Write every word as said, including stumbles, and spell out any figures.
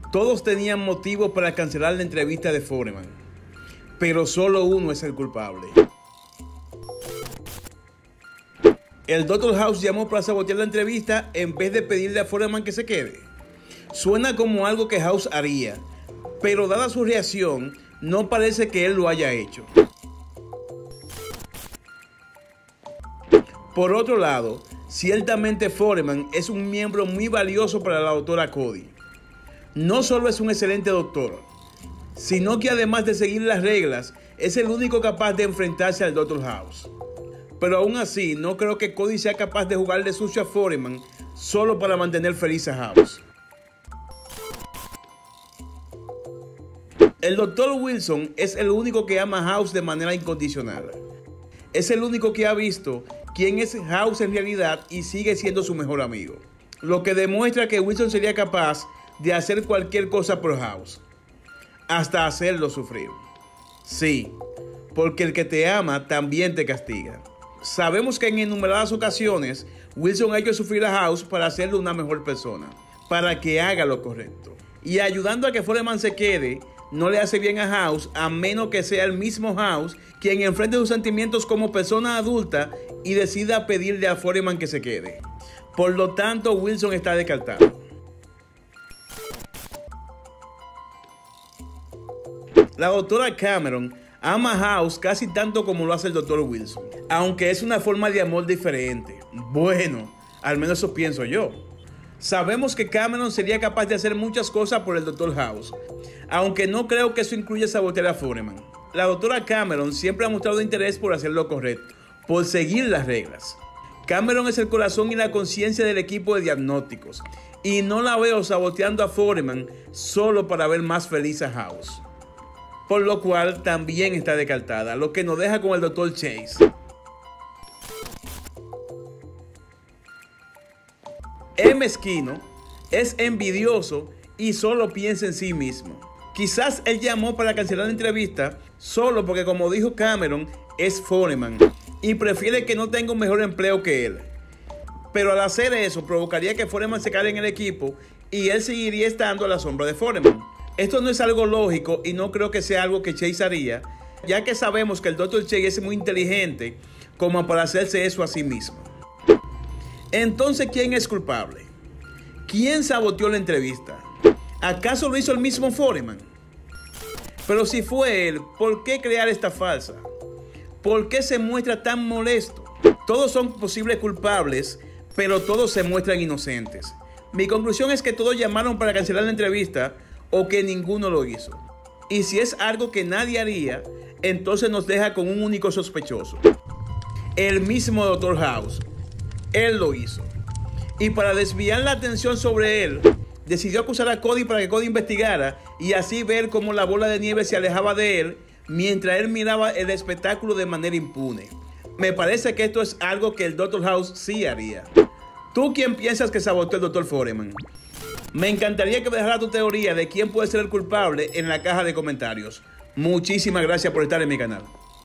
Todos tenían motivos para cancelar la entrevista de Foreman, pero solo uno es el culpable. El doctor House llamó para sabotear la entrevista en vez de pedirle a Foreman que se quede. Suena como algo que House haría, pero dada su reacción, no parece que él lo haya hecho. Por otro lado, ciertamente Foreman es un miembro muy valioso para la doctora Cody. No solo es un excelente doctor, sino que además de seguir las reglas, es el único capaz de enfrentarse al doctor House. Pero aún así, no creo que Cody sea capaz de jugarle sucio a Foreman solo para mantener feliz a House. El doctor Wilson es el único que ama a House de manera incondicional. Es el único que ha visto quién es House en realidad y sigue siendo su mejor amigo. Lo que demuestra que Wilson sería capaz de hacer cualquier cosa por House, hasta hacerlo sufrir. Sí, porque el que te ama también te castiga. Sabemos que en innumerables ocasiones Wilson ha hecho sufrir a House para hacerle una mejor persona, para que haga lo correcto. Y ayudando a que Foreman se quede, no le hace bien a House, a menos que sea el mismo House quien enfrente sus sentimientos como persona adulta y decida pedirle a Foreman que se quede. Por lo tanto, Wilson está descartado. La doctora Cameron ama a House casi tanto como lo hace el doctor Wilson, aunque es una forma de amor diferente. Bueno, al menos eso pienso yo. Sabemos que Cameron sería capaz de hacer muchas cosas por el doctor House, aunque no creo que eso incluya sabotear a Foreman. La doctora Cameron siempre ha mostrado interés por hacer lo correcto, por seguir las reglas. Cameron es el corazón y la conciencia del equipo de diagnósticos, y no la veo saboteando a Foreman solo para ver más feliz a House. Por lo cual también está descartada, lo que nos deja con el doctor Chase. Es mezquino, es envidioso y solo piensa en sí mismo. Quizás él llamó para cancelar la entrevista solo porque, como dijo Cameron, es Foreman y prefiere que no tenga un mejor empleo que él. Pero al hacer eso provocaría que Foreman se caiga en el equipo y él seguiría estando a la sombra de Foreman. Esto no es algo lógico y no creo que sea algo que Chase haría, ya que sabemos que el doctor Chase es muy inteligente como para hacerse eso a sí mismo. Entonces, ¿quién es culpable? ¿Quién saboteó la entrevista? ¿Acaso lo hizo el mismo Foreman? Pero si fue él, ¿por qué crear esta falsa? ¿Por qué se muestra tan molesto? Todos son posibles culpables, pero todos se muestran inocentes. Mi conclusión es que todos llamaron para cancelar la entrevista o que ninguno lo hizo. Y si es algo que nadie haría, entonces nos deja con un único sospechoso: el mismo doctor House. Él lo hizo. Y para desviar la atención sobre él, decidió acusar a Cody para que Cody investigara y así ver cómo la bola de nieve se alejaba de él mientras él miraba el espectáculo de manera impune. Me parece que esto es algo que el doctor House sí haría. ¿Tú quién piensas que saboteó el doctor Foreman? Me encantaría que me dejaras tu teoría de quién puede ser el culpable en la caja de comentarios. Muchísimas gracias por estar en mi canal.